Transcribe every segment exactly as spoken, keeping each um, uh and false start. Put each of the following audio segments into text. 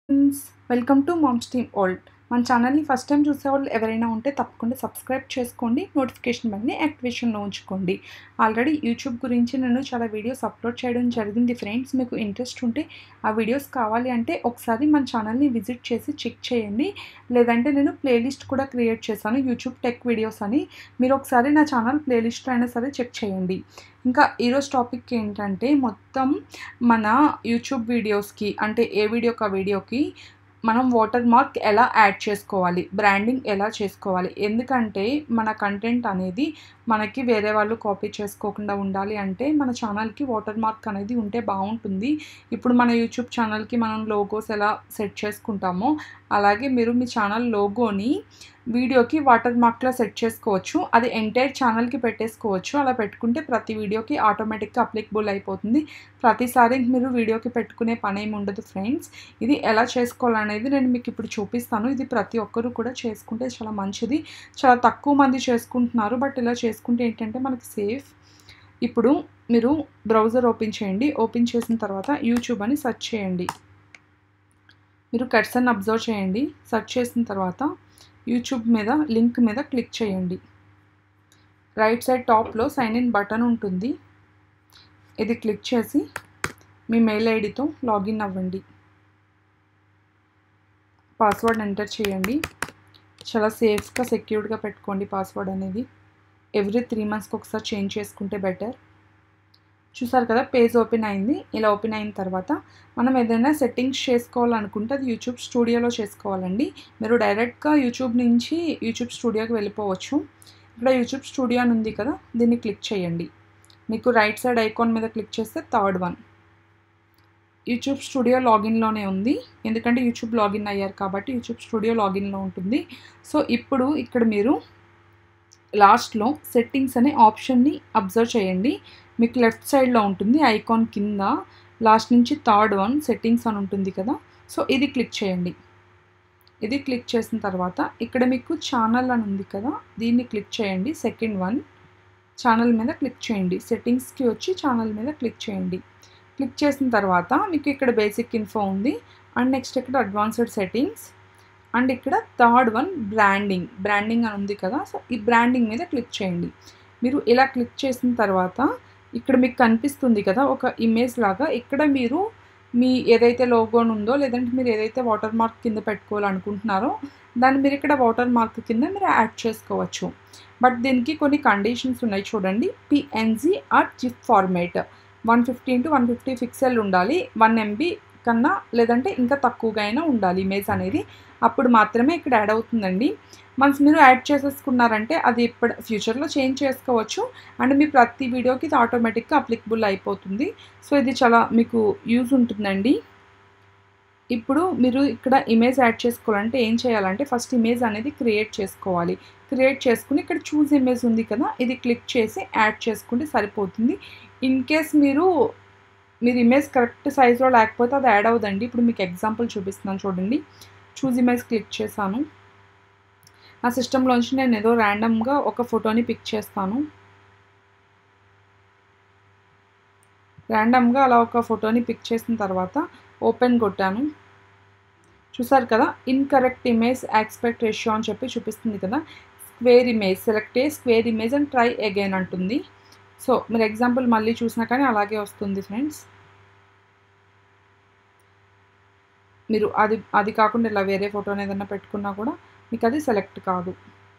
Friends, welcome to moms team world. మన ఛానల్ని first time చూసే వాళ్ళు ఎవరైనా ఉంటే తప్పకుండా సబ్స్క్రైబ్ చేసుకోండి, నోటిఫికేషన్ బెల్ని యాక్టివేషన్లో ఉంచుకోండి. ఆల్రెడీ యూట్యూబ్ గురించి నేను చాలా వీడియోస్ అప్లోడ్ చేయడం జరిగింది ఫ్రెండ్స్. మీకు ఇంట్రెస్ట్ ఉంటే ఆ వీడియోస్ కావాలి అంటే ఒకసారి మన ఛానల్ని విజిట్ చేసి చెక్ చేయండి. లేదంటే నేను ప్లేలిస్ట్ కూడా క్రియేట్ చేశాను, యూట్యూబ్ టెక్ వీడియోస్ అని. మీరు ఒకసారి నా ఛానల్ ప్లేలిస్ట్లో అయినా సరే చెక్ చేయండి. ఇంకా ఈరోజు టాపిక్ ఏంటంటే, మొత్తం మన యూట్యూబ్ వీడియోస్కి అంటే ఏ వీడియోకి ఆ వీడియోకి మనం వాటర్ మార్క్ ఎలా యాడ్ చేసుకోవాలి, బ్రాండింగ్ ఎలా చేసుకోవాలి. ఎందుకంటే మన కంటెంట్ అనేది మనకి వేరే వాళ్ళు కాపీ చేసుకోకుండా ఉండాలి అంటే మన ఛానల్కి వాటర్ మార్క్ అనేది ఉంటే బాగుంటుంది. ఇప్పుడు మన యూట్యూబ్ ఛానల్కి మనం లోగోస్ ఎలా సెట్ చేసుకుంటామో అలాగే మీరు మీ ఛానల్ లోగోని వీడియోకి వాటర్ మార్క్లో సెట్ చేసుకోవచ్చు. అది ఎంటైర్ ఛానల్కి పెట్టేసుకోవచ్చు. అలా పెట్టుకుంటే ప్రతి వీడియోకి ఆటోమేటిక్గా అప్లికబుల్ అయిపోతుంది. ప్రతిసారి మీరు వీడియోకి పెట్టుకునే పని ఏమి ఉండదు ఫ్రెండ్స్. ఇది ఎలా చేసుకోవాలనేది నేను మీకు ఇప్పుడు చూపిస్తాను. ఇది ప్రతి ఒక్కరు కూడా చేసుకుంటే చాలా మంచిది. చాలా తక్కువ మంది చేసుకుంటున్నారు, బట్ ఇలా చేసుకుంటే ఏంటంటే మనకి సేఫ్. ఇప్పుడు మీరు బ్రౌజర్ ఓపెన్ చేయండి. ఓపెన్ చేసిన తర్వాత యూట్యూబ్ అని సెర్చ్ చేయండి. మీరు కర్సర్ని అబ్జర్వ్ చేయండి. సెర్చ్ చేసిన తర్వాత యూట్యూబ్ మీద లింక్ మీద క్లిక్ చేయండి. రైట్ సైడ్ టాప్లో సైన్ ఇన్ బటన్ ఉంటుంది. ఇది క్లిక్ చేసి మీ మెయిల్ ఐడితో లాగిన్ అవ్వండి. పాస్వర్డ్ ఎంటర్ చేయండి. చాలా సేఫ్గా సెక్యూర్డ్గా పెట్టుకోండి పాస్వర్డ్ అనేది. ఎవ్రీ త్రీ మంత్స్కి ఒకసారి చేంజ్ చేసుకుంటే బెటర్. చూసారు కదా, పేజ్ ఓపెన్ అయింది. ఇలా ఓపెన్ అయిన తర్వాత మనం ఏదైనా సెట్టింగ్స్ చేసుకోవాలనుకుంటే అది యూట్యూబ్ స్టూడియోలో చేసుకోవాలండి. మీరు డైరెక్ట్గా యూట్యూబ్ నుంచి యూట్యూబ్ స్టూడియోకి వెళ్ళిపోవచ్చు. ఇక్కడ యూట్యూబ్ స్టూడియో అని ఉంది కదా, దీన్ని క్లిక్ చేయండి. మీకు రైట్ సైడ్ ఐకాన్ మీద క్లిక్ చేస్తే థర్డ్ వన్ యూట్యూబ్ స్టూడియో లాగిన్లోనే ఉంది. ఎందుకంటే యూట్యూబ్ లాగిన్ అయ్యారు కాబట్టి యూట్యూబ్ స్టూడియో లాగిన్లో ఉంటుంది. సో ఇప్పుడు ఇక్కడ మీరు లాస్ట్లో సెట్టింగ్స్ అనే ఆప్షన్ని అబ్జర్వ్ చేయండి. మీకు లెఫ్ట్ సైడ్లో ఉంటుంది ఐకాన్ కింద లాస్ట్ నుంచి థర్డ్ వన్ సెట్టింగ్స్ అని ఉంటుంది కదా. సో ఇది క్లిక్ చేయండి. ఇది క్లిక్ చేసిన తర్వాత ఇక్కడ మీకు ఛానల్ అని ఉంది కదా, దీన్ని క్లిక్ చేయండి. సెకండ్ వన్ ఛానల్ మీద క్లిక్ చేయండి. సెట్టింగ్స్కి వచ్చి ఛానల్ మీద క్లిక్ చేయండి. క్లిక్ చేసిన తర్వాత మీకు ఇక్కడ బేసిక్ ఇన్ఫో ఉంది అండ్ నెక్స్ట్ ఇక్కడ అడ్వాన్స్డ్ సెట్టింగ్స్ అండ్ ఇక్కడ థర్డ్ వన్ బ్రాండింగ్ బ్రాండింగ్ అని ఉంది కదా. సో ఈ బ్రాండింగ్ మీద క్లిక్ చేయండి. మీరు ఇలా క్లిక్ చేసిన తర్వాత ఇక్కడ మీకు కనిపిస్తుంది కదా ఒక ఇమేజ్ లాగా. ఇక్కడ మీరు మీ ఏదైతే లోగోన్ ఉందో లేదంటే మీరు ఏదైతే వాటర్ మార్క్ కింద పెట్టుకోవాలనుకుంటున్నారో దాన్ని మీరు ఇక్కడ వాటర్ మార్క్ కింద మీరు యాడ్ చేసుకోవచ్చు. బట్ దీనికి కొన్ని కండిషన్స్ ఉన్నాయి చూడండి. PNG or GIF format one fifty into one fifty pixel ఉండాలి. వన్ ఎంబీ కన్నా లేదంటే ఇంకా తక్కువగా అయినా ఉండాలి ఇమేజ్ అనేది. అప్పుడు మాత్రమే ఇక్కడ యాడ్ అవుతుందండి. వన్స్ మీరు యాడ్ చేసేసుకున్నారంటే అది ఇప్పుడు ఫ్యూచర్లో చేంజ్ చేసుకోవచ్చు అండ్ మీ ప్రతి వీడియోకి ఇది ఆటోమేటిక్గా అప్లికబుల్ అయిపోతుంది. సో ఇది చాలా మీకు యూజ్ ఉంటుందండి. ఇప్పుడు మీరు ఇక్కడ ఇమేజ్ యాడ్ చేసుకోవాలంటే ఏం చేయాలంటే ఫస్ట్ ఇమేజ్ అనేది క్రియేట్ చేసుకోవాలి. క్రియేట్ చేసుకుని ఇక్కడ చూస్ ఇమేజ్ ఉంది కదా, ఇది క్లిక్ చేసి యాడ్ చేసుకుంటే సరిపోతుంది. ఇన్ కేస్ మీరు మీరు ఇమేజ్ కరెక్ట్ సైజులో లేకపోతే అది యాడ్ అవ్వదండి. ఇప్పుడు మీకు ఎగ్జాంపుల్ చూపిస్తున్నాను చూడండి. చూస్ ఇమేజ్ క్లిక్ చేశాను. నా సిస్టంలోంచి నేను ఏదో ర్యాండమ్గా ఒక ఫోటోని పిక్ చేస్తాను. ర్యాండమ్గా అలా ఒక ఫోటోని పిక్ చేసిన తర్వాత ఓపెన్ కొట్టాను. చూసారు కదా, ఇన్కరెక్ట్ ఇమేజ్ ఆస్పెక్ట్ రేషియో అని చెప్పి చూపిస్తుంది కదా. Square image select a square image and try again అంటుంది. సో మీరు ఎగ్జాంపుల్ మళ్ళీ చూసినా కానీ అలాగే వస్తుంది ఫ్రెండ్స్. మీరు అది అది కాకుండా ఇలా వేరే ఫోటోని ఏదైనా పెట్టుకున్నా కూడా మీకు అది సెలెక్ట్ కాదు.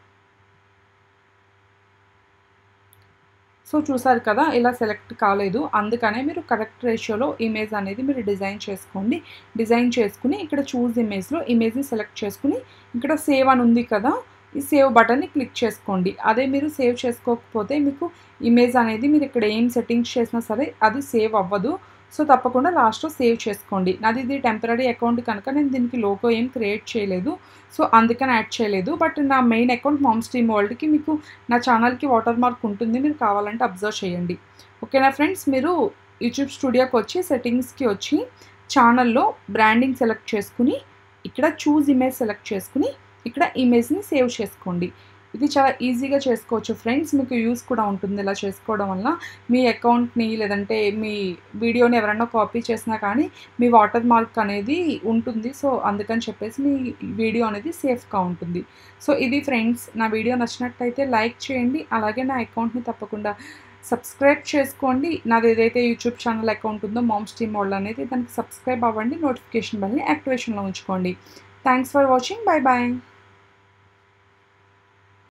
సో చూసారు కదా, ఇలా సెలెక్ట్ కాలేదు. అందుకనే మీరు కరెక్ట్ రేషియోలో ఇమేజ్ అనేది మీరు డిజైన్ చేసుకోండి. డిజైన్ చేసుకుని ఇక్కడ చూస్ ఇమేజ్లో ఇమేజ్ని సెలెక్ట్ చేసుకుని ఇక్కడ సేవ్ అని ఉంది కదా, ఈ సేవ్ బటన్ని క్లిక్ చేసుకోండి. అదే మీరు సేవ్ చేసుకోకపోతే మీకు ఇమేజ్ అనేది మీరు ఇక్కడ ఏం సెట్టింగ్స్ చేసినా సరే అది సేవ్ అవ్వదు. సో తప్పకుండా లాస్ట్లో సేవ్ చేసుకోండి. నాది ఇది టెంపరీ అకౌంట్ కనుక నేను దీనికి లోగో ఏం క్రియేట్ చేయలేదు, సో అందుకని యాడ్ చేయలేదు. బట్ నా మెయిన్ అకౌంట్ మామ్స్ టీమ్ వరల్డ్కి మీకు నా ఛానల్కి వాటర్ మార్క్ ఉంటుంది, మీరు కావాలంటే అబ్జర్వ్ చేయండి. ఓకేనా ఫ్రెండ్స్, మీరు యూట్యూబ్ స్టూడియోకి వచ్చి సెట్టింగ్స్కి వచ్చి ఛానల్లో బ్రాండింగ్ సెలెక్ట్ చేసుకుని ఇక్కడ చూస్ ఇమేజ్ సెలెక్ట్ చేసుకుని ఇక్కడ ఇమేజ్ని సేవ్ చేసుకోండి. ఇది చాలా ఈజీగా చేసుకోవచ్చు ఫ్రెండ్స్. మీకు యూజ్ కూడా ఉంటుంది ఇలా చేసుకోవడం వల్ల. మీ అకౌంట్‌ని లేదంటే మీ వీడియోని ఎవరైనా కాపీ చేసినా కానీ మీ వాటర్ మార్క్ అనేది ఉంటుంది. సో, అందుకని చెప్పేసి మీ వీడియో అనేది సేఫ్‌గా ఉంటుంది. సో, ఇది ఫ్రెండ్స్. నా వీడియో నచ్చినట్టయితే లైక్ చేయండి. అలాగే నా అకౌంట్‌ని తప్పకుండా సబ్స్క్రైబ్ చేసుకోండి. నాది ఏదైతే యూట్యూబ్ ఛానల్ అకౌంట్ ఉందో మామ్స్ టీమ్ వరల్డ్ అనేది దానికి సబ్స్క్రైబ్ అవ్వండి. నోటిఫికేషన్ బెల్‌ని యాక్టివేషన్‌లో ఉంచుకోండి. Thanks for watching. Bye by.